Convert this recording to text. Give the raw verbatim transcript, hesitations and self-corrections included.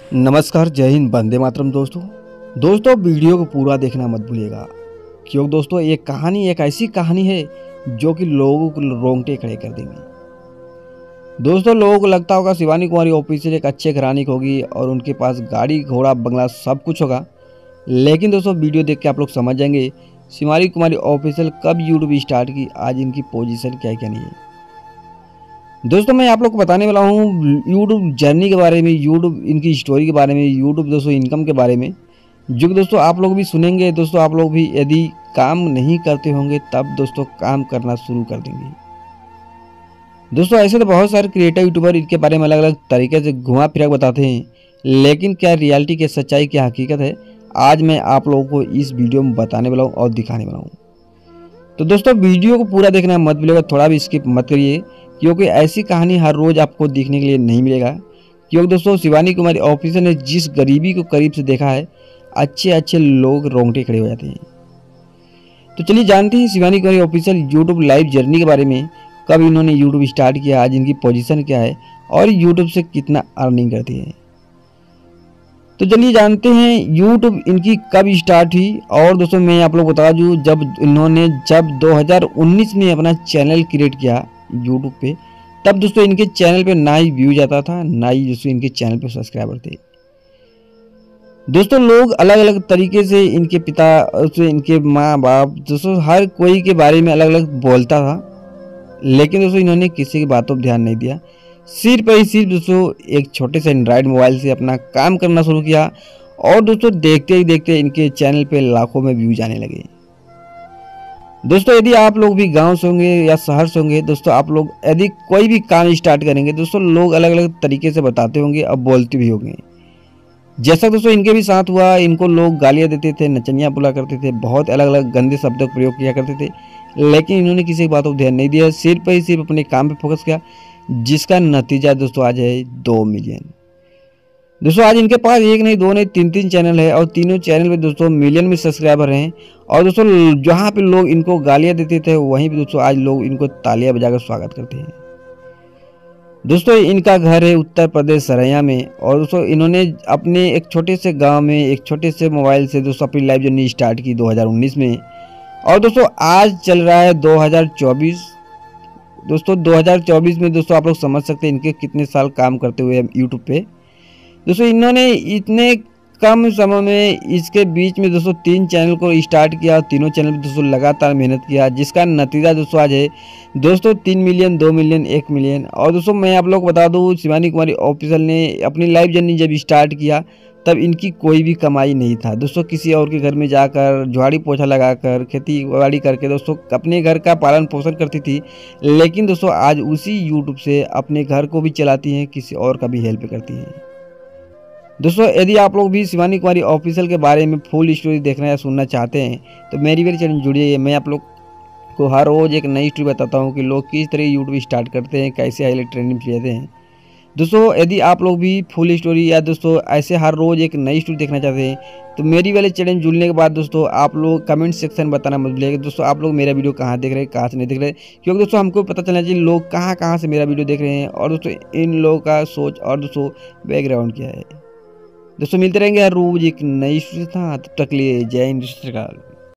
नमस्कार, जय हिंद, वंदे मातरम। दोस्तों दोस्तों वीडियो को पूरा देखना मत भूलिएगा, क्योंकि दोस्तों ये कहानी एक ऐसी कहानी है जो कि लोगों को रोंगटे खड़े कर देंगे। दोस्तों लोगों को लगता होगा शिवानी कुमारी ऑफिशियल एक अच्छे घराने की होगी और उनके पास गाड़ी घोड़ा बंगला सब कुछ होगा, लेकिन दोस्तों वीडियो देख के आप लोग समझ जाएंगे शिवानी कुमारी ऑफिशियल कब यूट्यूब स्टार्ट की, आज इनकी पोजीशन क्या क्या नहीं है। दोस्तों मैं आप लोग को बताने वाला हूँ यूट्यूब जर्नी के बारे में, यूट्यूब इनकी स्टोरी के बारे में, यूट्यूब दोस्तों इनकम के बारे में, जो कि दोस्तों आप लोग भी सुनेंगे। दोस्तों आप लोग भी यदि काम नहीं करते होंगे तब दोस्तों काम करना शुरू कर देंगे। दोस्तों ऐसे तो बहुत सारे क्रिएटर यूट्यूबर इनके बारे में अलग अलग तरीके से घुमा फिरा बताते हैं, लेकिन क्या रियलिटी की सच्चाई क्या हकीकत है, आज मैं आप लोगों को इस वीडियो में बताने वाला हूँ और दिखाने वाला हूँ। तो दोस्तों वीडियो को पूरा देखना मत भूलिएगा, थोड़ा भी स्किप मत करिए, क्योंकि ऐसी कहानी हर रोज़ आपको देखने के लिए नहीं मिलेगा। क्योंकि दोस्तों शिवानी कुमारी ऑफिसर ने जिस गरीबी को करीब से देखा है, अच्छे अच्छे लोग रोंगटे खड़े हो जाते हैं। तो चलिए जानते हैं Shivani Kumari officer YouTube live journey के बारे में, कब इन्होंने यूट्यूब स्टार्ट किया, आज इनकी पोजीशन क्या है और यूट्यूब से कितना अर्निंग करती है। तो चलिए जानते हैं यूट्यूब इनकी कब स्टार्ट हुई। और दोस्तों मैं आप लोग बता दूँ, जब इन्होंने जब दो हज़ार उन्नीस में अपना चैनल क्रिएट किया यूट्यूब पे, तब दोस्तों इनके चैनल पे ना ही व्यू जाता था, ना ही दोस्तों इनके चैनल पे सब्सक्राइबर थे। दोस्तों लोग अलग अलग तरीके से, इनके पिता से इनके माँ बाप, दोस्तों हर कोई के बारे में अलग अलग बोलता था, लेकिन दोस्तों इन्होंने किसी की बातों पर ध्यान नहीं दिया। सिर्फ ही सिर्फ दोस्तों एक छोटे से एंड्रॉयड मोबाइल से अपना काम करना शुरू किया और दोस्तों देखते ही देखते इनके चैनल पे लाखों में व्यू जाने लगे। दोस्तों यदि आप लोग भी गांव से होंगे या शहर से होंगे, दोस्तों आप लोग यदि कोई भी काम स्टार्ट करेंगे, दोस्तों लोग अलग अलग तरीके से बताते होंगे और बोलते भी होंगे। जैसा दोस्तों इनके भी साथ हुआ, इनको लोग गालियां देते थे, नचनियां बोला करते थे, बहुत अलग अलग गंदे शब्दों का प्रयोग किया करते थे, लेकिन इन्होंने किसी की बातों पर ध्यान नहीं दिया, सिर्फ ही सिर्फ अपने काम पर फोकस किया, जिसका नतीजा दोस्तों आज है दो मिलियन। दोस्तों आज इनके पास एक नहीं, दो नहीं, तीन तीन चैनल है और तीनों चैनल में दोस्तों मिलियन में सब्सक्राइबर हैं। और दोस्तों जहाँ पे लोग इनको गालियाँ देते थे, वहीं पे दोस्तों आज लोग इनको तालियां बजाकर स्वागत करते हैं। दोस्तों इनका घर है उत्तर प्रदेश सरैया में, और दोस्तों इन्होंने अपने एक छोटे से गांव में एक छोटे से मोबाइल से दोस्तों अपनी लाइफ जर्नी स्टार्ट की दो हज़ार उन्नीस में। और दोस्तों आज चल रहा है दो हज़ार चौबीस। दोस्तों दो हज़ार चौबीस में दोस्तों आप लोग समझ सकते हैं इनके कितने साल काम करते हुए यूट्यूब पे। दोस्तों इन्होंने इतने कम समय में इसके बीच में दोस्तों तीन चैनल को स्टार्ट किया, तीनों चैनल पे दोस्तों लगातार मेहनत किया, जिसका नतीजा दोस्तों आज है दोस्तों तीन मिलियन, दो मिलियन, एक मिलियन। और दोस्तों मैं आप लोग को बता दूं, शिवानी कुमारी ऑफिशियल ने अपनी लाइव जर्नी जब स्टार्ट किया तब इनकी कोई भी कमाई नहीं था। दोस्तों किसी और के घर में जाकर झाड़ी पोछा लगाकर खेती बाड़ी करके दोस्तों अपने घर का पालन पोषण करती थी, लेकिन दोस्तों आज उसी यूट्यूब से अपने घर को भी चलाती हैं, किसी और का भी हेल्प करती हैं। दोस्तों यदि आप लोग भी शिवानी कुमारी ऑफिशियल के बारे में फुल स्टोरी देखना या सुनना चाहते हैं तो मेरी मेरे चैनल जुड़िए। मैं आप लोग को हर रोज़ एक नई स्टोरी बताता हूं कि लोग किस तरह यूट्यूब स्टार्ट करते हैं, कैसे हाईलाइट ट्रेंडिंग लेते हैं। दोस्तों यदि आप लोग भी फुल स्टोरी या दोस्तों ऐसे हर रोज़ एक नई स्टोरी देखना चाहते हैं तो मेरी वाले चैनल जुड़ने के बाद दोस्तों आप लोग कमेंट सेक्शन बताना मत भूलिएगा। दोस्तों आप लोग मेरा वीडियो कहाँ देख रहे हैं, कहाँ से नहीं देख रहे, क्योंकि दोस्तों हमको पता चलना चाहिए लोग कहाँ कहाँ से मेरा वीडियो देख रहे हैं और दोस्तों इन लोगों का सोच और दोस्तों बैकग्राउंड क्या है। दोस्तों मिलते रहेंगे हर रोज एक नई स्टोरी के साथ, तब तक के लिए जय हिंद।